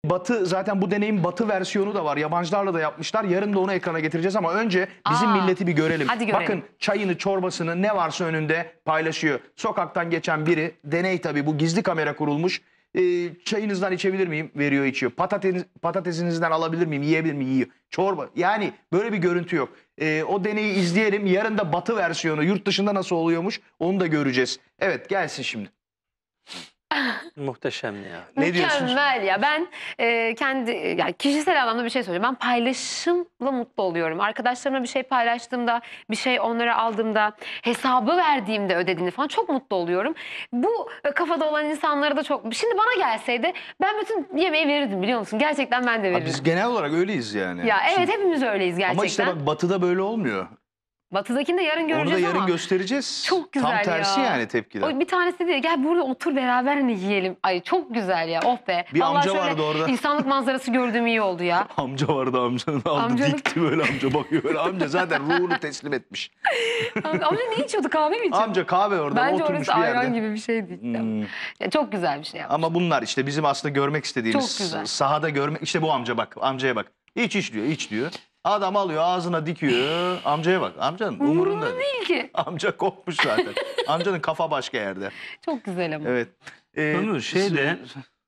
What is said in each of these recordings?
Batı zaten bu deneyin Batı versiyonu da var. Yabancılarla da yapmışlar. Yarın da onu ekrana getireceğiz ama önce bizim milleti bir görelim. Hadi görelim. Bakın çayını, çorbasını ne varsa önünde paylaşıyor. Sokaktan geçen biri, deney tabii bu, gizli kamera kurulmuş. Çayınızdan içebilir miyim? Veriyor, içiyor. Patatesinizden alabilir miyim? Yiyebilir miyim? Yiyor. Çorba. Yani böyle bir görüntü yok. O deneyi izleyelim. Yarın da Batı versiyonu, yurt dışında nasıl oluyormuş onu da göreceğiz. Evet, gelsin şimdi. Muhteşem ya. Ne diyorsunuz? Mükemmel ya. Ben yani kişisel anlamda bir şey söyleyeyim. Ben paylaşımla mutlu oluyorum. Arkadaşlarımla bir şey paylaştığımda, bir şey onlara aldığımda, hesabı verdiğimde, ödediğimde falan çok mutlu oluyorum. Bu kafada olan insanlara da çok... Şimdi bana gelseydi ben bütün yemeği verirdim, biliyor musun? Gerçekten ben de verirdim. Biz genel olarak öyleyiz yani. Ya evet, Şimdi, hepimiz öyleyiz gerçekten. ama işte bak Batı'da böyle olmuyor. Batı'dakini de yarın göreceğiz Onu da yarın ama göstereceğiz. çok güzel Tam tersi ya. yani tepkiler. O bir tanesi dedi gel burada otur beraber hani yiyelim. Ay çok güzel ya, oh be. Bir Vallahi amca şöyle vardı orada. İnsanlık manzarası gördüğüm iyi oldu ya. Amca vardı, amcanın aldı Amcanın- dikti böyle, amca bakıyor böyle, amca zaten ruhunu teslim etmiş. Amca ne içiyordu, kahve mi içiyordu? Amca kahve orada Bence oturmuş orası bir yerde. ayran gibi bir şeydi. Ya çok güzel bir şey yapmış. Ama bunlar işte bizim aslında görmek istediğimiz, Çok güzel. sahada görmek. İşte bu amca bak, amcaya bak. İç diyor, iç diyor. Adam alıyor ağzına dikiyor. Amcaya bak, amcanın umurunda değil. değil ki. Amca kopmuş zaten. Amcanın kafa başka yerde. Çok güzel ama. Evet. Ömür şeyde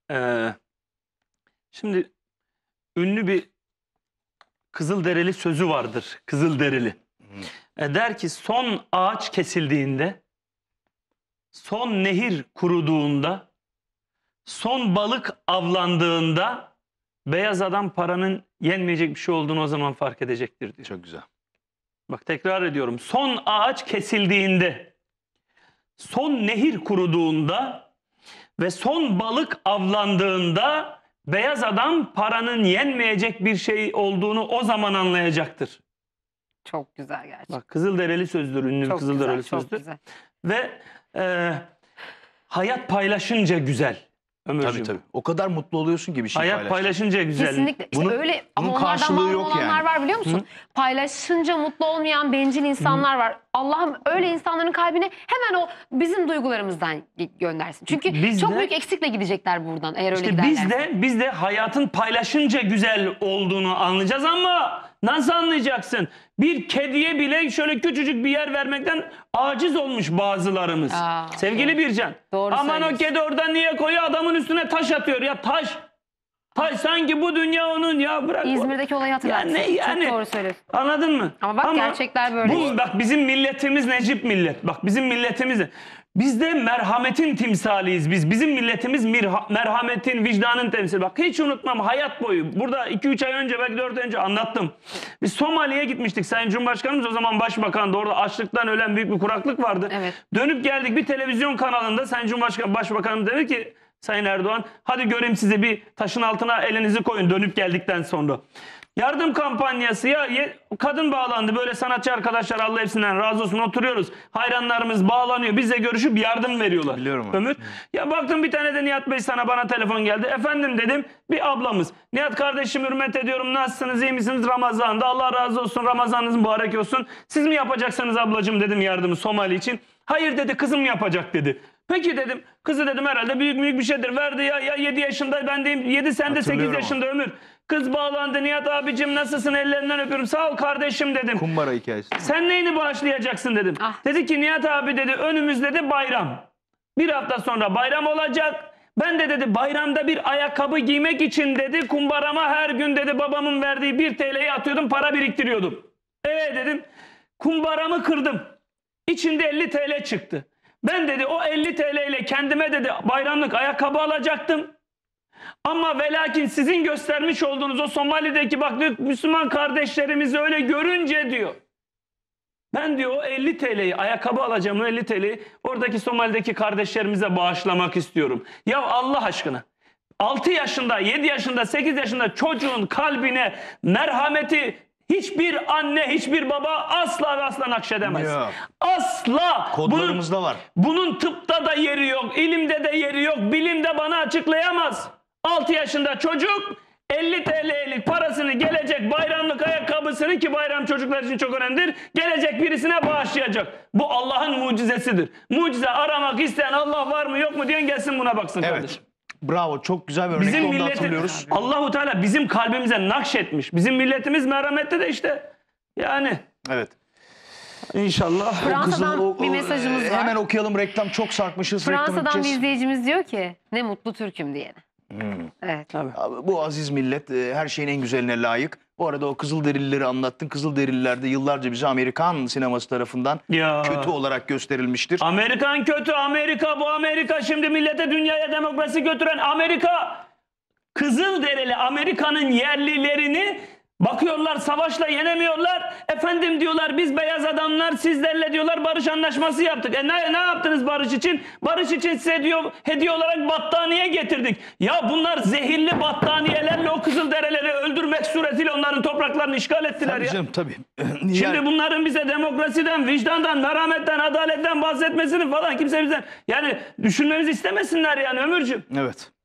şimdi ünlü bir Kızılderili sözü vardır. Kızılderili. Der ki son ağaç kesildiğinde, son nehir kuruduğunda, son balık avlandığında beyaz adam paranın yenmeyecek bir şey olduğunu o zaman fark edecektir diyor. Çok güzel. Bak tekrar ediyorum. Son ağaç kesildiğinde, son nehir kuruduğunda ve son balık avlandığında beyaz adam paranın yenmeyecek bir şey olduğunu o zaman anlayacaktır. Çok güzel gerçekten. Bak Kızılderili sözdür, ünlü bir Çok Kızılderili güzel, çok sözdür. güzel. Ve hayat paylaşınca güzel. Ömürcüğüm. Tabii tabii. O kadar mutlu oluyorsun ki bir şey Hayat paylaşınca güzel. Kesinlikle. İşte Bunun- öyle bunun ama onlardan karşılığı mahrum yok olanlar yani. var, biliyor musun? Paylaşınca mutlu olmayan bencil insanlar var. Allah'ım öyle insanların kalbine hemen o bizim duygularımızdan göndersin. Çünkü Biz çok de- büyük eksikle gidecekler buradan eğer öyle İşte giderlerse. biz de hayatın paylaşınca güzel olduğunu anlayacağız ama nasıl anlayacaksın? Bir kediye bile şöyle küçücük bir yer vermekten aciz olmuş bazılarımız. Aa, Sevgili Bircan. Doğru Aman o söylüyorsun. kedi oradan niye koyuyor? Adamın üstüne taş atıyor ya, taş. Taş sanki bu dünya onun, ya bırak. İzmir'deki olayı hatırlarsın. Ya ne yani? Çok doğru söylüyorsun. Anladın mı? Ama bak gerçekler böyle. Bak bizim milletimiz necip millet. Bak bizim milletimiz. Biz de merhametin timsaliyiz biz. Bizim milletimiz merhametin, vicdanın temsili. Bak hiç unutmam hayat boyu. Burada 2-3 ay önce, belki 4 ay önce anlattım. Biz Somali'ye gitmiştik. Sayın Cumhurbaşkanımız o zaman başbakandı. Orada açlıktan ölen büyük bir kuraklık vardı. Evet. Dönüp geldik, bir televizyon kanalında Sayın Cumhurbaşkanı, başbakanımız dedi ki Sayın Erdoğan, hadi göreyim size, bir taşın altına elinizi koyun dönüp geldikten sonra. Yardım kampanyası ya, kadın bağlandı, böyle sanatçı arkadaşlar, Allah hepsinden razı olsun, oturuyoruz. Hayranlarımız bağlanıyor, bizle görüşüp yardım veriyorlar. Biliyorum abi. Ömür. Ya baktım bir tane de Nihat Bey bana telefon geldi. Efendim dedim, bir ablamız. Nihat kardeşim, hürmet ediyorum, nasılsınız, iyi misiniz, Ramazan'da, Allah razı olsun, Ramazanınız mübarek olsun. Siz mi yapacaksınız ablacığım dedim yardımı Somali için. Hayır dedi, kızım yapacak dedi. Peki dedim, kızı dedim herhalde büyük bir şeydir, verdi ya 7 yaşında, ben deyim 7, sen de 8 yaşında Ömür. Kız bağlandı, Nihat abicim nasılsın, ellerinden öpüyorum, sağ ol kardeşim dedim. Kumbara hikayesi. Sen neyini bağışlayacaksın dedim. Ah. Dedi ki Nihat abi dedi, önümüzde de bayram. Bir hafta sonra bayram olacak. Ben de dedi bayramda bir ayakkabı giymek için dedi kumbarama her gün dedi babamın verdiği 1 TL'yi atıyordum, para biriktiriyordum. Dedim, kumbaramı kırdım. İçinde 50 TL çıktı. Ben dedi o 50 TL ile kendime dedi bayramlık ayakkabı alacaktım. Ama ve lakin sizin göstermiş olduğunuz o Somali'deki bak diyor, Müslüman kardeşlerimizi öyle görünce diyor. Ben diyor o 50 TL'yi, ayakkabı alacağım, o 50 TL'yi oradaki Somali'deki kardeşlerimize bağışlamak istiyorum. Ya Allah aşkına 6 yaşında, 7 yaşında, 8 yaşında çocuğun kalbine merhameti hiçbir anne, hiçbir baba asla ve asla nakşedemez. Yok. Asla. Kodlarımızda var. Bunun tıpta da yeri yok, ilimde de yeri yok, bilimde bana açıklayamaz. 6 yaşında çocuk 50 TL'lik parasını gelecek bayramlık ayakkabısını, ki bayram çocuklar için çok önemlidir, gelecek birisine bağışlayacak. Bu Allah'ın mucizesidir. Mucize aramak isteyen, Allah var mı yok mu diyen gelsin buna baksın Evet. kardeşim. Bravo, çok güzel bir örnek. Bizim Onu da milleti hatırlıyoruz. Allahu Teala bizim kalbimize nakşetmiş. Bizim milletimiz merhametli de işte. Yani Evet. inşallah. Fransa'dan bir mesajımız var. Hemen okuyalım, reklam çok sarkmışız. reklam Fransa'dan bir edeceğiz. izleyicimiz diyor ki ne mutlu Türk'üm diyene. Evet. Abi, bu aziz millet her şeyin en güzeline layık. Bu arada o Kızılderilileri anlattın. Kızılderililer de yıllarca bize Amerikan sineması tarafından Ya. kötü olarak gösterilmiştir. Amerikan kötü, Amerika bu Amerika şimdi millete dünyaya demokrasi götüren Amerika. Kızılderili Amerika'nın yerlilerini bakıyorlar savaşla yenemiyorlar. Efendim diyorlar biz beyaz adamlar sizlerle diyorlar barış anlaşması yaptık. Ne yaptınız barış için? Barış için size diyor hediye olarak battaniye getirdik. Ya bunlar zehirli battaniyelerle o Kızılderilileri öldürmek suretiyle onların topraklarını işgal ettiler Tabii ya. canım, tabii. Şimdi Yani- bunların bize demokrasiden, vicdandan, merhametten, adaletten bahsetmesini falan kimse bizden yani düşünmemizi istemesinler yani Ömürcüğüm. Evet.